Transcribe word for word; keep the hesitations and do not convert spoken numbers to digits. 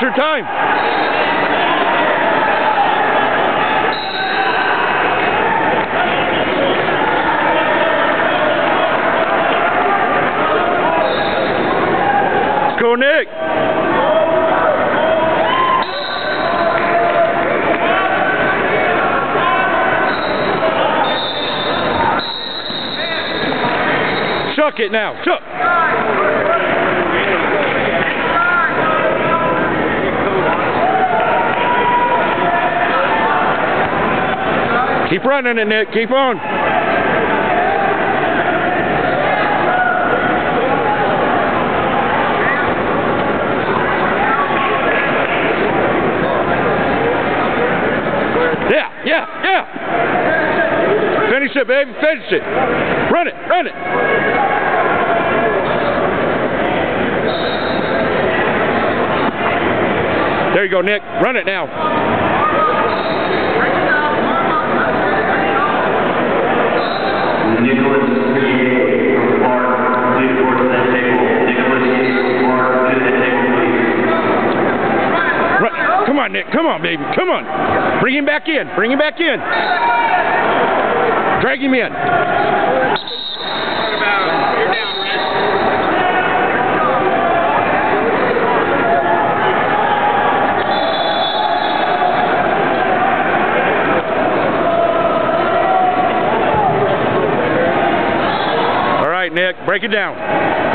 extra time. Let's go, Nick. Chuck it now. Chuck. Keep running it, Nick. Keep on. Yeah, yeah, yeah. Finish it, baby. Finish it. Run it. Run it. There you go, Nick. Run it now. Nicholas from Clark, please report to that table. Nicholas from Clark, to that table, please. Run. Come on, Nick. Come on, baby. Come on. Bring him back in. Bring him back in. Drag him in. Nick, break it down.